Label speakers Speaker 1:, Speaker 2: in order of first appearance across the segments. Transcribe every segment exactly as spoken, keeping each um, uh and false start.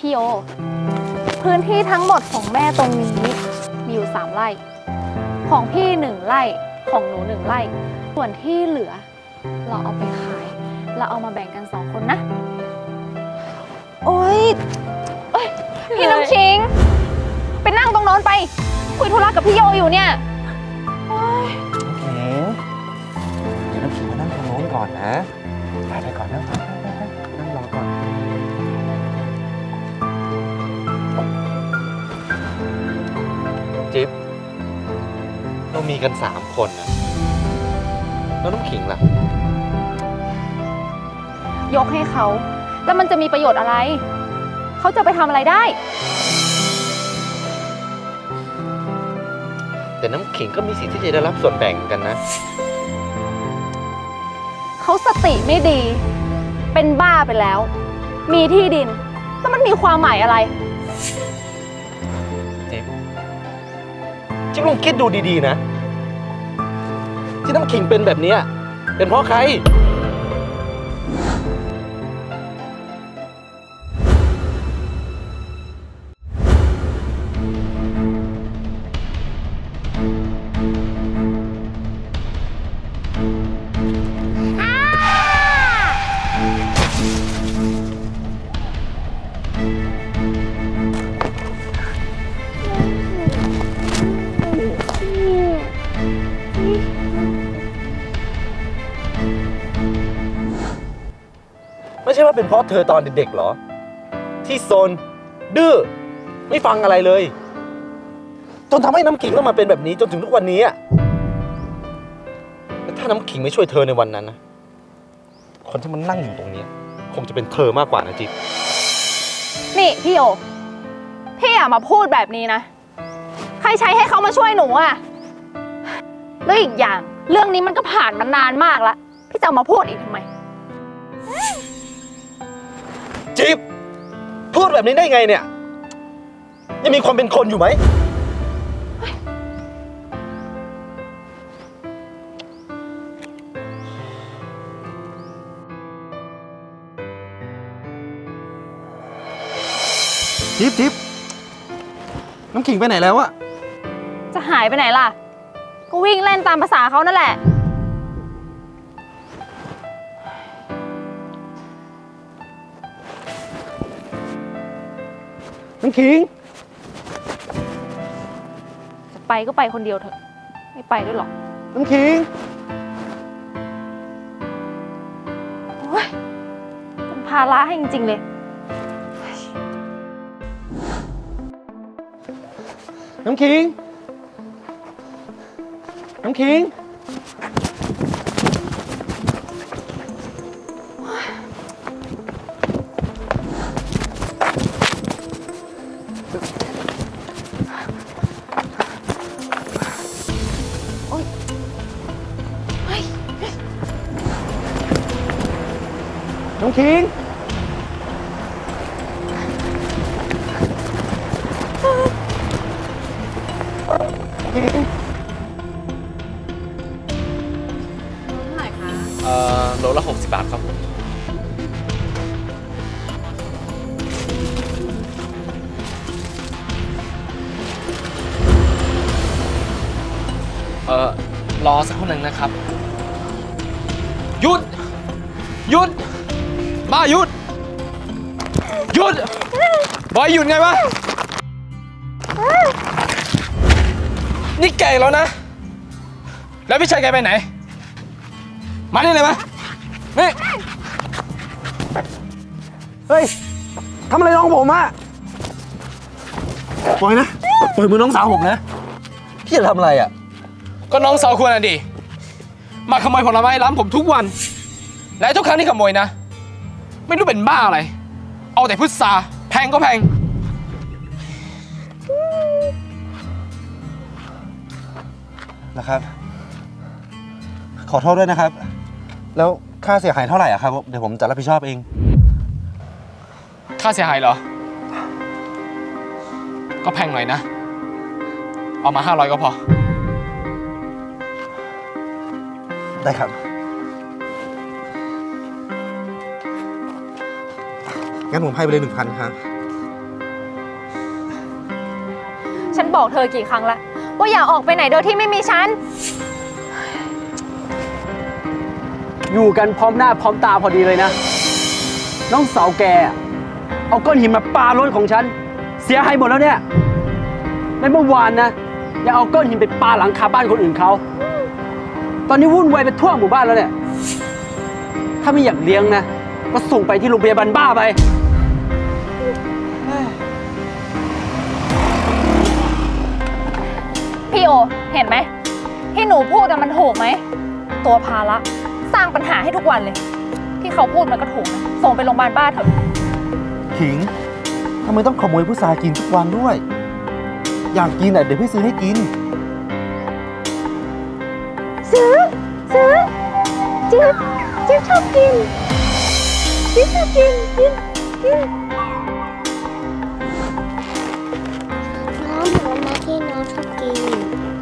Speaker 1: พี่โอพื้นที่ทั้งหมดของแม่ตรงนี้มีอยู่สามไร่ของพี่หนึ่งไร่ของหนูหนึ่งไร่ส่วนที่เหลือเราเอาไปขายเราเอามาแบ่งกันสองคนนะโอ๊ยเอ้ยพี่น้ำชิงไปนั่งตรงโน้นไปคุยธุระกับพี่โยอยู่เนี่ย
Speaker 2: น้ำขิงเดี๋ยวน้ำขิงมานั่งตรงโน้นก่อนนะไปไปก่อนนะนั่งรอก่อนจิ๊บเรามีกันสามคนนะแล้วน้ำขิงล่ะ
Speaker 1: ยกให้เขาแล้วมันจะมีประโยชน์อะไรเขาจะไปทำอะไรได้
Speaker 2: แต่น้ำขิงก็มีสิทธิ์ที่จะได้รับส่วนแบ่งกันนะ
Speaker 1: เขาสติไม่ดีเป็นบ้าไปแล้วมีที่ดินแล้วมันมีความหมายอะไร
Speaker 2: จิ๊บจิ๊บลองคิดดูดีๆนะที่น้ำขิงเป็นแบบนี้เป็นเพราะใครไม่ใช่ว่าเป็นเพราะเธอตอนเด็กๆหรอที่โซนดื้อไม่ฟังอะไรเลยจนทำให้น้ำขิงต้องมาเป็นแบบนี้จนถึงทุกวันนี้แต่ถ้าน้ำขิงไม่ช่วยเธอในวันนั้นนะคนที่มันนั่งอยู่ตรงนี้คงจะเป็นเธอมากกว่านะจิ๊บ
Speaker 1: นี่พี่โอพี่อย่ามาพูดแบบนี้นะใครใช้ให้เขามาช่วยหนูอะแล้วอีกอย่างเรื่องนี้มันก็ผ่านมานานมากแล้วพี่จะมาพูดอีกทำไม
Speaker 2: จิ๊บพูดแบบนี้ได้ไงเนี่ยยังมีความเป็นคนอยู่ไหมจิ๊บจิ๊บน้ำขิงไปไหนแล้วอะ
Speaker 1: จะหายไปไหนล่ะก็วิ่งเล่นตามภาษาเขานั่นแหละ
Speaker 2: น้ำขิง
Speaker 1: จะไปก็ไปคนเดียวเถอะไม่ไปด้วยหรอก
Speaker 2: น้ำขิง
Speaker 1: โอ๊ยเป็นภาระให้จริงๆเลย
Speaker 2: น้ำขิงน้ำขิงน้องคิงคิง
Speaker 1: เท่าไหร่คะ
Speaker 3: เอ่อโลละหกสิบบาทครับผมเอ่อรอสักครู่หนึ่งนะครับหยุดหยุดบ้าหยุดหยุดบอยหยุดไงวะนี่แกแล้วนะแล้วพี่ชายแกไปไหนมานี่เลยมั้ยนี่
Speaker 2: เฮ้ยทำอะไรน้องผมอะปล่อยนะปล่อยมือน้องสาวผมนะพี่จะทำอะไรอะ
Speaker 3: ก็น้องสาวควรอ่ะดิมาขโมยผลไม้ร้านผมทุกวันและทุกครั้งที่ขโมยนะไม่รู้เป็นบ้าอะไรเอาแต่พุทราแพงก็แพง
Speaker 2: นะครับขอโทษด้วยนะครับแล้วค่าเสียหายเท่าไหร่อะครับเดี๋ยวผมจะรับผิดชอบเอง
Speaker 3: ค่าเสียหายเหรอก็แพงหน่อยนะเอามาห้าร้อยก็พอ
Speaker 2: ได้ครับงั้นผมให้ไปเลยหนึ่งพันครับ
Speaker 1: ฉันบอกเธอกี่ครั้งละว่าอย่าออกไปไหนโดยที่ไม่มีฉัน
Speaker 4: อยู่กันพร้อมหน้าพร้อมตาพอดีเลยนะ น้องสาวแกเอาก้อนหินมาปารถของฉันเสียหายหมดแล้วเนี่ยในเมื่อวานนะยังเอาก้อนหินไปปาหลังคาบ้านคนอื่นเขาตอนนี้วุ่นวายไปทั่วหมู่บ้านแล้วเนี่ยถ้าไม่อยากเลี้ยงนะก็ส่งไปที่โรงพยาบาลบ้าไป
Speaker 1: พี่โอเห็นไหมที่หนูพูดมันถูกไหมตัวภาระสร้างปัญหาให้ทุกวันเลยที่เขาพูดมันก็ถูกนะส่งไปโรงพยาบาลบ้าเถอะ
Speaker 2: ขิงทำไมต้องขโมยพุทรากินทุกวันด้วย อยากกินอ่ะเดี๋ยวพี่ซื้อให้กิน
Speaker 1: ซื้อซื้อจิ๊บจิ๊บชอบกินจิ๊บชอบกินกินกิน
Speaker 5: น้องผลไม้ที่น้องชอบกิน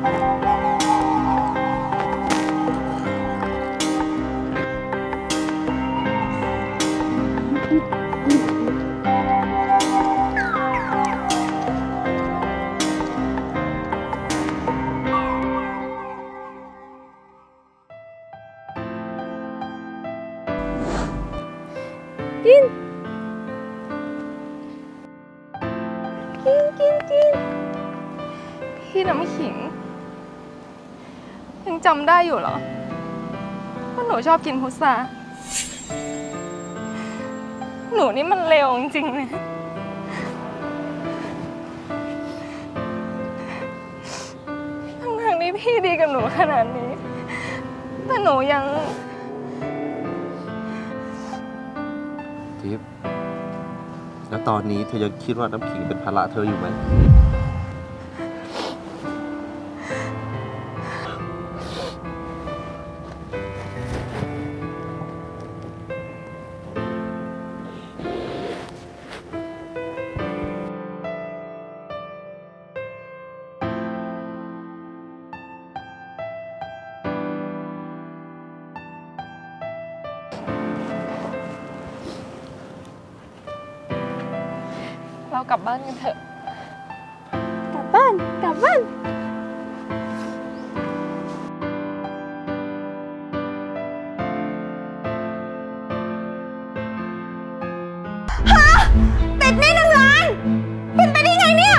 Speaker 1: กินกินกินกินพี่น้ำขิงยังจำได้อยู่เหรอว่าหนูชอบกินพุทราหนูนี่มันเลวจริงๆเลยทั้งๆที่พี่ดีกับหนูขนาดนี้แต่หนูยัง
Speaker 2: ทิพย์แล้วตอนนี้เธอยังคิดว่าน้ำขิงเป็นภาระเธออยู่ไหม
Speaker 1: เรากลับบ้านกันเถอะกลับบ้านกลับบ้านฮะติดหนี้หนึ่งล้านเป็นไปได้ไงเนี่ย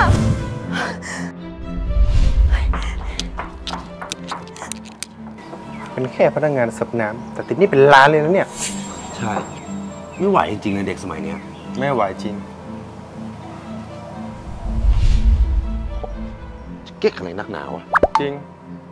Speaker 6: เป็นแค่พนักงานเสิร์ฟน้ำแต่ติดหนี่เป็นล้านเลยนะเนี่ย
Speaker 2: ใช่ไม่ไหวจริงๆเลยเด็กสมัยนี้
Speaker 6: ไม่ไหวจริง
Speaker 2: เก๊กอะไรนักหนาวะ
Speaker 6: จริง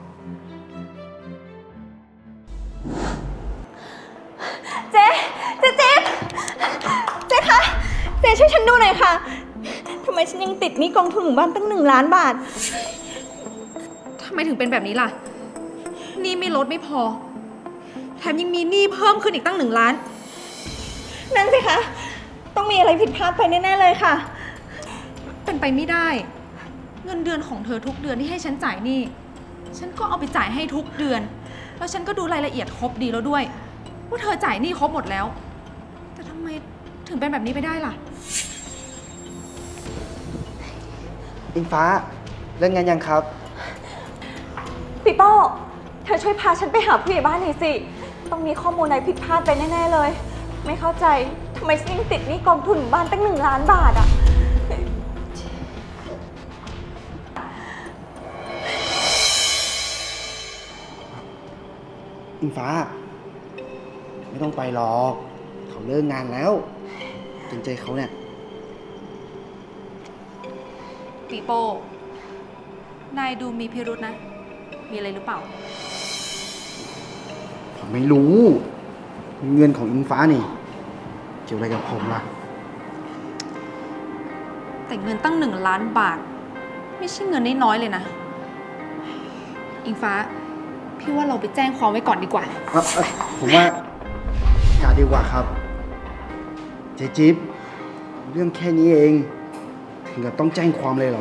Speaker 1: เจ๊เจ๊เจ๊เจ๊คะเจ๊ช่วยฉันดูหน่อยค่ะทำไมฉันยังติดหนี้กองทุนหมู่บ้านตั้งหนึ่งล้านบาททำไมถึงเป็นแบบนี้ล่ะหนี้ไม่ลดไม่พอแถมยังมีหนี้เพิ่มขึ้นอีกตั้งหนึ่งล้านนั่นสิคะต้องมีอะไรผิดพลาดไปแน่ๆเลยค่ะเป็นไปไม่ได้เงินเดือนของเธอทุกเดือนที่ให้ฉันจ่ายหนี้ฉันก็เอาไปจ่ายให้ทุกเดือนแล้วฉันก็ดูรายละเอียดครบดีแล้วด้วยว่าเธอจ่ายหนี้ครบหมดแล้วแต่ทำไมถึงเป็นแบบนี้ไปได้ล่ะ
Speaker 7: อิงฟ้าเรื่องงานยังครับ
Speaker 8: ปีโป้เธอช่วยพาฉันไปหาผู้ใหญ่บ้านหน่อยสิต้องมีข้อมูลอะไรผิดพลาดไปแน่ๆเลยไม่เข้าใจทำไมฉันยังติดหนี้กองทุนบ้านตั้งหนึ่งล้านบาทอะ
Speaker 7: อิงฟ้าไม่ต้องไปหรอกเขาเลิกงานแล้วเกรงใจเขาเนี่ย
Speaker 1: ปีโป้นายดูมีพิรุธนะมีอะไรหรือเปล่า
Speaker 7: ผมไม่รู้เงินของอิงฟ้านี่เกี่ยวอะไรกับผมล่ะ
Speaker 1: แต่เงินตั้งหนึ่งล้านบาทไม่ใช่เงินน้อยๆเลยนะอิงฟ้าพี่ว่าเราไปแจ้งความไว้ก่อนดีกว่า
Speaker 7: ผมว่าอย่าดีกว่าครับเจ๊จิ๊บเรื่องแค่นี้เองถึงกับต้องแจ้งความเลยเหรอ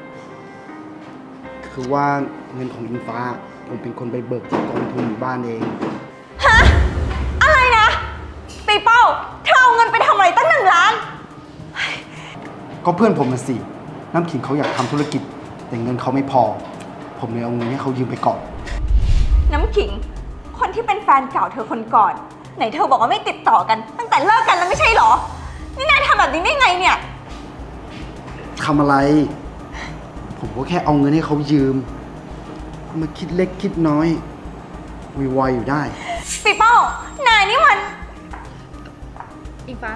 Speaker 7: คือว่าเงินของอิงฟ้าผมเป็นคนไปเบิกจากกองทุนหมู่บ้านเอง
Speaker 8: ฮะอะไรนะปีโป้เธอเอาเงินไปทำอะไรตั้งหนึ่งล้าน
Speaker 7: ก็เพื่อนผมน่ะสิน้ำขิงเขาอยากทำธุรกิจแต่เงินเขาไม่พอ ผมเลยเอาเงินให้เขายืมไปก่อน
Speaker 8: น้ำขิง คนที่เป็นแฟนเก่าเธอคนก่อน ไหนเธอบอกว่าไม่ติดต่อกัน ตั้งแต่เลิกกันแล้วไม่ใช่เหรอ นี่นายทำแบบนี้ได้ไงเนี่ย
Speaker 7: ทำอะไร ผมก็แค่เอาเงินให้เขายืมมาคิดเล็กคิดน้อยวิวอยอยู่ได้
Speaker 8: ปีโป้นายนี่มัน
Speaker 1: อิงฟ้า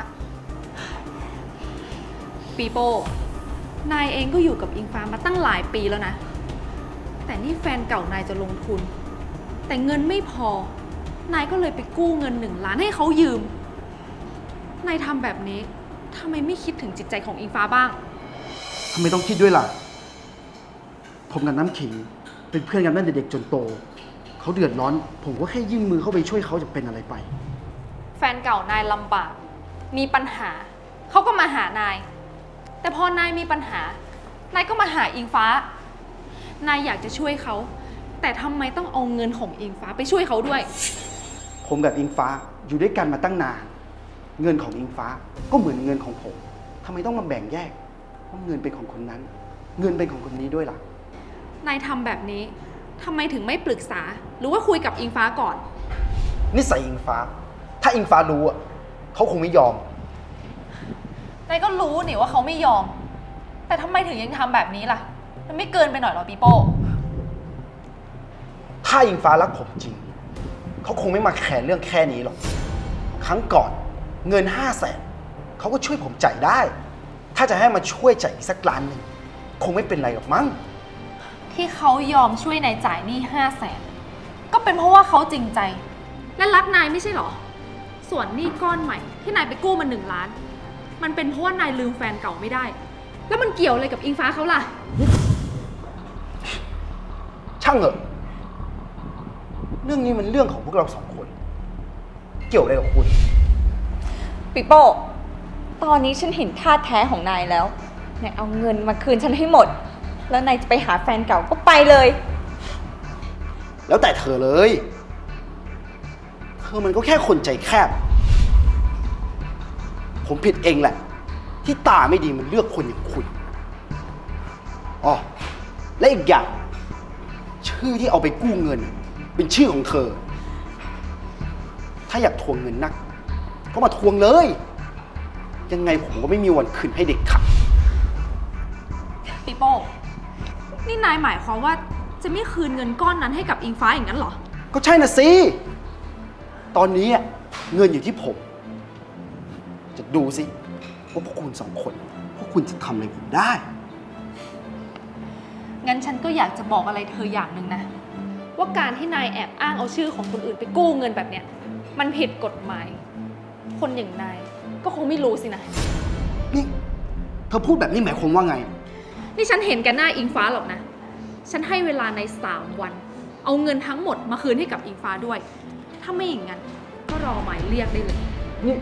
Speaker 1: ปีโป้ นายเองก็อยู่กับอิงฟ้ามาตั้งหลายปีแล้วนะ แต่นี่แฟนเก่านายจะลงทุน แต่เงินไม่พอ นายก็เลยไปกู้เงินหนึ่งล้านให้เขายืม นายทำแบบนี้ทำไมไม่คิดถึงจิตใจของอิงฟ้าบ้าง
Speaker 7: ทำไมต้องคิดด้วยล่ะ ผมกับน้ำขิงเป็นเพื่อนกันตั้งแต่เด็กจนโต เขาเดือดร้อน ผมก็แค่ยื่นมือเข้าไปช่วยเขาจะเป็นอะไรไป
Speaker 1: แฟนเก่านายลำบาก มีปัญหา เขาก็มาหานาย แต่พอนายมีปัญหา นายก็มาหาอิงฟ้า นายอยากจะช่วยเขา แต่ทำไมต้องเอาเงินของอิงฟ้าไปช่วยเขาด้วย
Speaker 7: ผมกับอิงฟ้าอยู่ด้วยกันมาตั้งนาน เงินของอิงฟ้าก็เหมือนเงินของผมทำไมต้องมาแบ่งแยกว่าเงินเป็นของคนนั้น เงินเป็นของคนนี้ด้วยล่ะ
Speaker 1: นายทำแบบนี้ทำไมถึงไม่ปรึกษา หรือว่าคุยกับอิงฟ้าก่อน
Speaker 7: นิสัยอิงฟ้า ถ้าอิงฟ้ารู้อ่ะเขาคงไม่ยอม
Speaker 1: นายก็รู้นี่ว่าเขาไม่ยอม แต่ทำไมถึงยังทำแบบนี้ล่ะ มันไม่เกินไปหน่อยหรอปีโป้
Speaker 7: ถ้าอิงฟ้ารักผมจริง เขาคงไม่มาแข่เรื่องแค่นี้หรอก ครั้งก่อนเงินห้าแสนเขาก็ช่วยผมจ่ายได้ ถ้าจะให้มาช่วยจ่ายอีกสักล้านหนึ่งคงไม่เป็นไรหรอกมั้ง
Speaker 1: ที่เขายอมช่วยนายจ่ายหนี้ห้าแสนก็เป็นเพราะว่าเขาจริงใจ และรักนายไม่ใช่หรอ ส่วนหนี้ก้อนใหม่ที่นายไปกู้มาหนึ่งล้าน มันเป็นเพราะว่านายลืมแฟนเก่าไม่ได้ แล้วมันเกี่ยวอะไรกับอิงฟ้าเขาล่ะ
Speaker 7: ช่างเหอะ เรื่องนี้มันเรื่องของพวกเราสองคน เกี่ยวอะไรกับคุณ
Speaker 8: ปีโป้ ตอนนี้ฉันเห็นท่าแท้ของนายแล้ว นายเอาเงินมาคืนฉันให้หมด แล้วนายจะไปหาแฟนเก่าก็ไปเลย
Speaker 7: แล้วแต่เธอเลย เธอมันก็แค่คนใจแคบ ผมผิดเองแหละ ที่ตาไม่ดีมันเลือกคนอย่างคุณอ๋อและอีกอย่าง ชื่อที่เอาไปกู้เงิน เป็นชื่อของเธอ ถ้าอยากทวงเงินนัก ก็มาทวงเลย ยังไงผมก็ไม่มีวันคืนให้เด็กขัด
Speaker 1: ปีโป้ นี่นายหมายความว่าจะไม่คืนเงินก้อนนั้นให้กับอิงฟ้าอย่างนั้นเหรอ
Speaker 7: ก็ใช่น่ะสิ ตอนนี้เงินอยู่ที่ผม จะดูสิว่าพวกคุณสองคน พวกคุณจะทำอะไรผมได้
Speaker 1: งั้นฉันก็อยากจะบอกอะไรเธออย่างหนึ่งนะ ว่าการที่นายแอบอ้างเอาชื่อของคนอื่นไปกู้เงินแบบเนี้ยมันผิดกฎหมาย คนอย่างนายก็คงไม่รู้สินะ
Speaker 7: นี่เธอพูดแบบนี้หมายความว่าไง
Speaker 1: นี่ฉันเห็นแกหน้าอิงฟ้าหรอกนะ ฉันให้เวลาในสามวัน เอาเงินทั้งหมดมาคืนให้กับอิงฟ้าด้วย ถ้าไม่อย่างนั้นก็รอหมายเรียกได้เลย
Speaker 7: นี่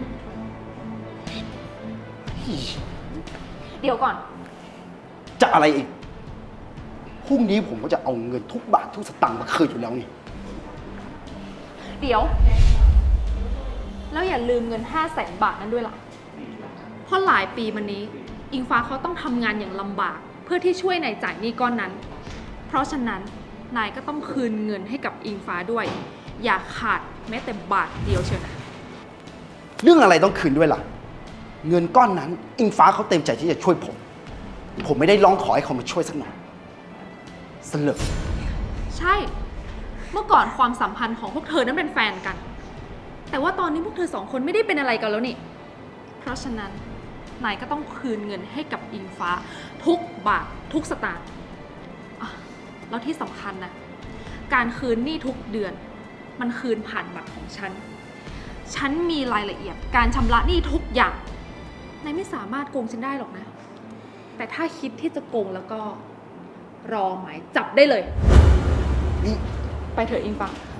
Speaker 1: เดี๋ยวก่อน
Speaker 7: จะอะไรอีก พรุ่งนี้ผมก็จะเอาเงินทุกบาททุกสตางค์มาคืนอยู่แล้วนี่
Speaker 1: เดี๋ยว แล้วอย่าลืมเงินห้าแสนบาทนั้นด้วยล่ะ เพราะหลายปีมานี้ อิงฟ้าเขาต้องทำงานอย่างลำบาก เพื่อที่ช่วยนายจ่ายหนี้ก้อนนั้น เพราะฉะนั้นนายก็ต้องคืนเงินให้กับอิงฟ้าด้วย อย่าขาดแม้แต่บาทเดียวเชียวนะ
Speaker 7: เรื่องอะไรต้องคืนด้วยล่ะ เงินก้อนนั้น อิงฟ้าเขาเต็มใจที่จะช่วยผม ผมไม่ได้ร้องขอให้เขามาช่วยสักหน่อยสลบ
Speaker 1: ใช่ เมื่อก่อนความสัมพันธ์ของพวกเธอนั้นเป็นแฟนกัน แต่ว่าตอนนี้พวกเธอสองคนไม่ได้เป็นอะไรกันแล้วนี่ เพราะฉะนั้นนายก็ต้องคืนเงินให้กับอิงฟ้า ทุกบาททุกสตางค์อ่ะแล้วที่สำคัญนะ การคืนหนี้ทุกเดือน มันคืนผ่านบัตรของฉัน ฉันมีรายละเอียดการชำระหนี้ทุกอย่าง นายไม่สามารถโกงฉันได้หรอกนะ แต่ถ้าคิดที่จะโกงแล้วก็รอหมายจับได้เลย
Speaker 7: นี่
Speaker 1: ไปเถอะอิงฟ้า